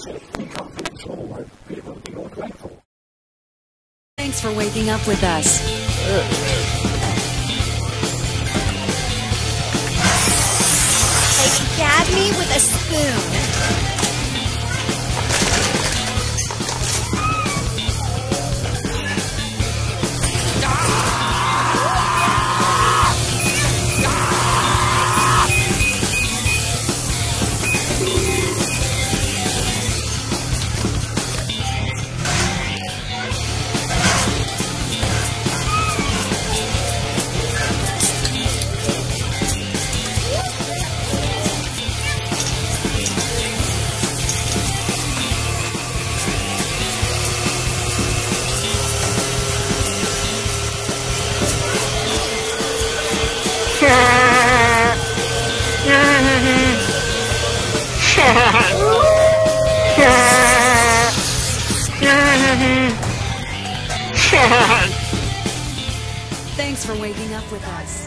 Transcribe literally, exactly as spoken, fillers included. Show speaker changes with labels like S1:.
S1: safety, confidential, or people to be more grateful.
S2: Thanks for waking up with us.
S3: Like, gag me with a spoon.
S2: Thanks for waking up with us.